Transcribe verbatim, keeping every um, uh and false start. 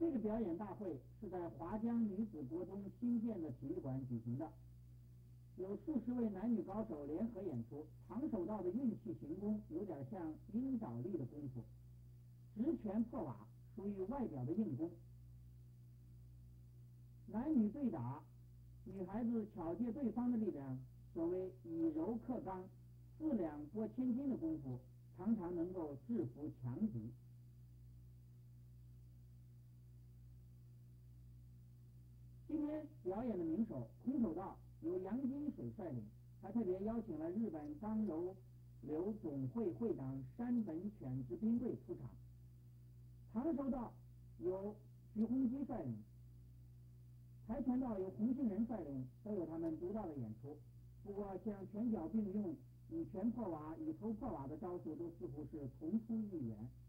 这个表演大会是在华江女子国中新建的体育馆举行的，有数十位男女高手联合演出。唐守道的运气行功有点像阴倒立的功夫，直拳破瓦属于外表的硬功。男女对打，女孩子巧借对方的力量，所谓以柔克刚、四两拨千斤的功夫，常常能够制服强敌。今天表演的名手空手道由杨金水率领，还特别邀请了日本刚柔流总会会长山本犬之兵队出场。唐手道由徐洪基率领，跆拳道由洪庆仁率领，都有他们独到的演出。不过像拳脚并用、以拳破瓦、以头破瓦的招数都似乎是同出一源。